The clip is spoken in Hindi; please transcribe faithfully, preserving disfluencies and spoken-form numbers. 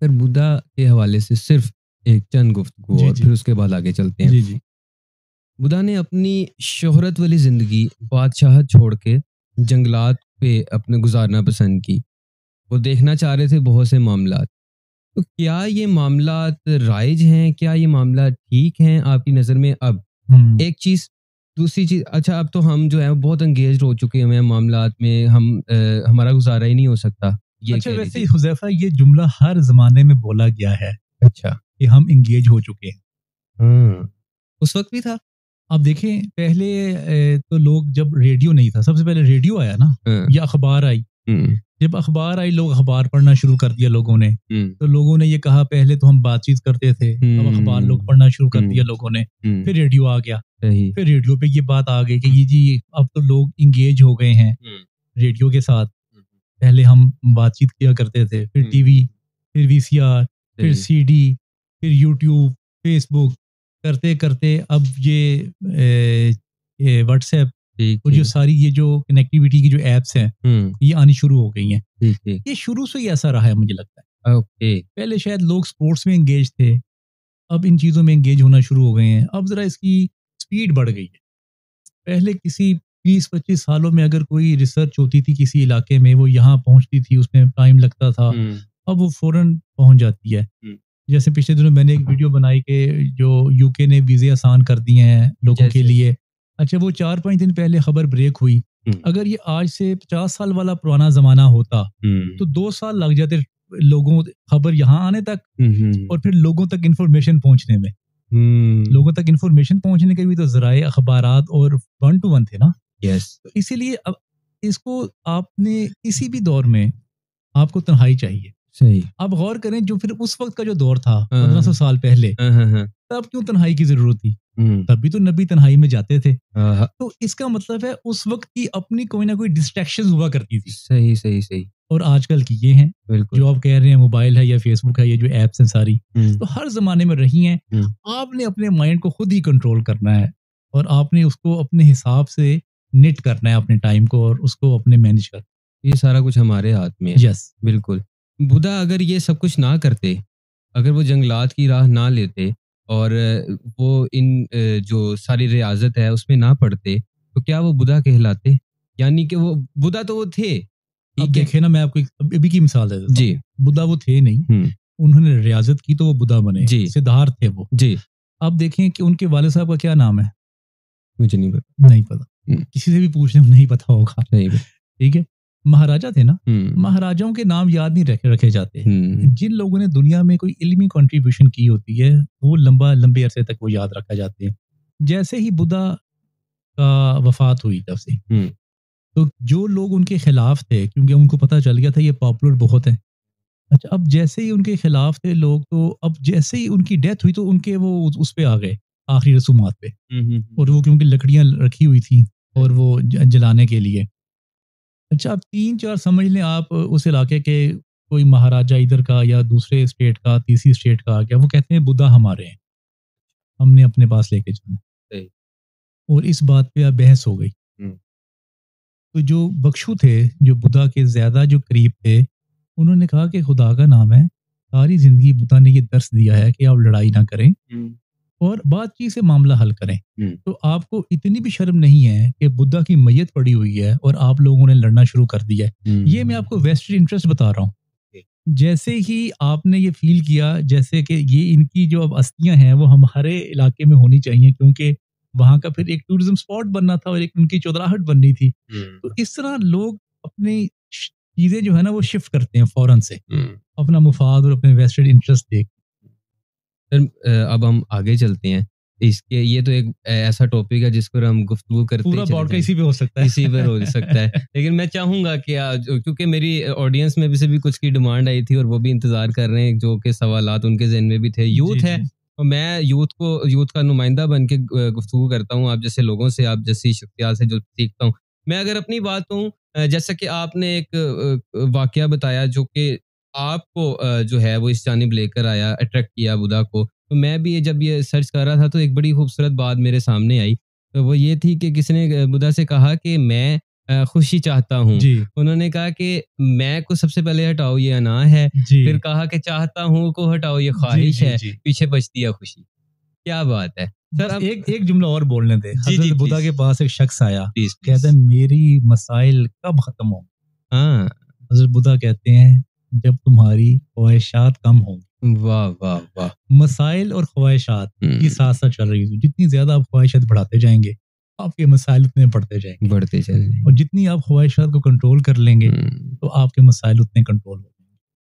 फिर बुद्धा के हवाले से सिर्फ एक चंद गुफ्तगू जी और जी फिर उसके बाद आगे चलते हैं। जी जी बुद्धा ने अपनी शोहरत वाली ज़िंदगी बादशाहत छोड़ के जंगलात पे अपने गुजारना पसंद की। वो देखना चाह रहे थे बहुत से मामलात। तो क्या ये मामलात राइज हैं? क्या ये मामला ठीक हैं आपकी नज़र में अब? हम्म एक चीज़, दूसरी चीज़, अच्छा अब तो हम जो है वो बहुत एंगेज्ड हो चुके हैं मामलात में, हम अ, हमारा गुज़ारा ही नहीं हो सकता, ये अच्छा, कह वैसे लीजिए। हुज़ैफा ये जुमला हर ज़माने में बोला गया है अच्छा। कि हम एंगेज हो चुके हैं। हाँ, उस वक़्त भी था? अब देखें, पहले अ, तो लोग, जब रेडियो नहीं था, सबसे पहले रेडियो आया ना, हाँ, या अखबार आई। हुँ, जब अखबार आई, लोग अखबार पढ़ना शुरू कर दिया लोगों ने। हुँ, तो लोगों ने ये कहा, पहले तो हम बातचीत करते थे, अब अखबार लोग हुँ, पढ़ना शुरू कर हुँ, दिया लोगों ने। हुँ, फिर रेडियो आ गया। सही। फिर रेडियो पे ये बात आ गई कि ये जी, अब तो लोग इंगेज हो गए हैं हुँ, रेडियो के साथ। हुँ, पहले हम बातचीत किया करते थे, फिर हुँ, टीवी, फिर वीसीआर, फिर सही, सीडी, फिर यूट्यूब, फेसबुक, करते करते अब ये अ, ये व्हाट्सएप ठीक, और जो ठीक। सारी ये जो कनेक्टिविटी की जो एप्स हैं, हुँ, ये आनी शुरू हो गई हैं। ठीक, ठीक। ये शुरू से ही ऐसा रहा है, मुझे लगता है। ओके। पहले शायद लोग स्पोर्ट्स में एंगेज थे, अब इन चीज़ों में एंगेज होना शुरू हो गए हैं। अब ज़रा इसकी स्पीड बढ़ गई है। पहले किसी बीस पच्चीस सालों में अगर कोई रिसर्च होती थी किसी इलाके में, वो यहाँ पहुँचती थी, उसमें टाइम लगता था। हुँ, अब वो फ़ौरन पहुँच जाती है। हुँ। जैसे पिछले दिनों मैंने एक वीडियो बनाई कि जो यूके ने वीज़े आसान कर दिए हैं लोगों के जैसे? लिए। अच्छा, वो चार पाँच दिन पहले खबर ब्रेक हुई। हुँ, अगर ये आज से पचास साल वाला पुराना ज़माना होता, हुँ, तो दो साल लग जाते लोगों खबर यहाँ आने तक, हुँ, हुँ, और फिर लोगों तक इन्फॉर्मेशन पहुँचने में। हुँ, लोगों तक इन्फॉर्मेशन पहुँचने के भी तो ज़राए अखबारात और वन टू वन थे ना। यस, तो इसीलिए अब इसको आपने किसी भी दौर में आपको तन्हाई चाहिए। सही। आप गौर करें, जो फिर उस वक़्त का जो दौर था पंद्रह सौ हाँ, साल पहले, हाँ, हाँ, हाँ। तब क्यों तन्हाई की ज़रूरत थी? हुँ, तब भी तो नबी तन्हाई में जाते थे। हाँ, हाँ, तो इसका मतलब है उस वक़्त की अपनी कोई ना कोई डिस्ट्रैक्शंस हुआ करती थी, सही, सही, सही, और आजकल की ये हैं, बिल्कुल। जो आप कह रहे हैं मोबाइल है या फ़ेसबुक है, ये जो ऐप्स हैं सारी, हुँ, तो हर ज़माने में रही हैं। हुँ, आपने अपने माइंड को खुद ही कंट्रोल करना है, और आपने उसको अपने हिसाब से निट करना है अपने टाइम को, और उसको अपने मैनेज करना। ये सारा कुछ हमारे हाथ में है, यस। बिल्कुल। बुद्धा अगर ये सब कुछ ना करते, अगर वो जंगलात की राह ना लेते और अ, वो इन अ, जो सारी रियाज़त है उसमें ना पड़ते, तो क्या वो बुद्धा कहलाते? यानी कि वो बुद्धा तो वो थे, अब ठीक है? देखिए ना, मैं आपको एक अभी अभी की मिसाल दे देता जी, हूँ। बुद्धा वो थे नहीं, हुँ, उन्होंने रियाज़त की तो वो बुद्धा बने, जी, सिद्धार्थ थे वो। जी, अब देखें कि उनके वालिद साहब का क्या नाम है? मुझे नहीं पता। नहीं पता। हुँ, किसी से भी पूछ लें, नहीं पता होगा। सही बात। ठीक है? महाराजा थे ना, हुँ, महाराजाओं के नाम याद नहीं रखे रखे जाते। हुँ, जिन लोगों ने दुनिया में कोई इल्मी कंट्रीब्यूशन की होती है, वो लंबा लंबे अरसे तक वो याद रखा जाते हैं। जैसे ही बुद्धा का वफ़ात हुई तब से, हुँ, तो जो लोग उनके खिलाफ थे, क्योंकि उनको पता चल गया था ये पॉपुलर बहुत है। अच्छा, अब जैसे ही उनके खिलाफ थे लोग, तो अब जैसे ही उनकी डेथ हुई, तो उनके वो उस उस पे आ गए, आखिरी रसूमात पे। हुँ, हुँ, और हुँ, वो क्योंकि लकड़ियाँ रखी हुई थी, और सही, वो ज जलाने के लिए। अच्छा, अब तीन चार समझ लें आप उस इलाके के, कोई महाराजा इधर का या दूसरे स्टेट का, तीसरी स्टेट का आ गया, वो कहते हैं बुद्धा हमारे हैं, हमने अपने पास लेके जाना। सही, और इस बात पे अब बहस हो गई। हुँ, तो जो बख्शू थे, जो बुद्धा के ज़्यादा जो करीब थे, उन्होंने कहा कि खुदा का नाम है, सारी ज़िंदगी बुद्धा ने ये दर्स दिया है कि आप लड़ाई ना करें हुँ, और बातचीत से मामला हल करें। हुँ, तो आपको इतनी भी शर्म नहीं है कि बुद्धा की मैयत पड़ी हुई है और आप लोगों ने लड़ना शुरू कर दिया है। ये मैं हुँ, आपको वेस्टेड इंटरेस्ट बता रहा हूँ। ओके, जैसे ही आपने ये फ़ील किया जैसे कि ये इनकी जो अब अस्थियाँ हैं वो हमारे इलाके में होनी चाहिए, क्योंकि वहाँ का फिर एक टूरिज़्म स्पॉट बनना था और एक उनकी चौधराहट बननी थी। हुँ, तो इस तरह लोग अपनी श चीज़ें जो है ना वो शिफ्ट करते हैं फ़ौरन से, हुँ। अपना मुफ़ाद और अपने वेस्टेड इंटरेस्ट देख। सर अ, अब हम आगे चलते हैं। इसके ये तो एक अ, ऐसा टॉपिक है जिस पर हम गुफ्तगू करते ही पूरा चले पॉडकास्ट जाएँगे। इसी पे हो सकता है। इसी पर हो सकता है। लेकिन मैं चाहूँगा कि अ, जो क्योंकि मेरी ऑडियंस में भी से भी कुछ की डिमांड आई थी और वो भी इंतज़ार कर रहे हैं जो कि सवालात उनके ज़हन में भी थे। जी, यूथ है जी। और मैं यूथ को यूथ का नुमाइंदा बन के ग गुफ्तगू करता हूँ। आप जैसे लोगों से, आप जैसी शख्सियात से जो सीखता हूँ। मैं अगर अपनी बात कहूँ अ, जैसा कि आपने एक अ अ, वाक़या बताया जो कि आपको अ, जो है वो इस जानिब लेकर आया, अट्रैक्ट किया बुद्धा को। तो मैं भी ये जब ये सर्च कर रहा था तो एक बड़ी खूबसूरत बात मेरे सामने आई। तो वो ये थी कि किसी ने अ, बुद्धा से कहा कि मैं अ, खुशी चाहता हूँ। जी उन्होंने कहा कि मैं को सबसे पहले हटाओ ये अना है, जी फिर कहा कि चाहता हूँ को हटाओ ये जी ख्वाहिश जी है, जी पीछे बचती है खुशी। क्या बात है सर। बस अब एक एक जुमला और बोलने दे। जी जी हजरत बुद्धा प्लीज के पास एक शख्स आया, प्लीज कहता है प्लीज। मेरी मसाइल कब खत्म होंगे? हाँ, हजरत बुद्धा कहते हैं जब तुम्हारी ख्वाहिशात कम होंगी। वाह वाह वाह। मसाइल और ख्वाहिशात ये हम्म, साथ साथ चल रही है। जितनी ज्यादा आप ख्वाहिशात बढ़ाते जाएंगे आपके मसाइल उतने बढ़ते जाएंगे, बढ़ते चल और जितनी आप ख्वाहिशात को कंट्रोल कर लेंगे हम्म। तो आपके मसाइल उतने कंट्रोल होंगे।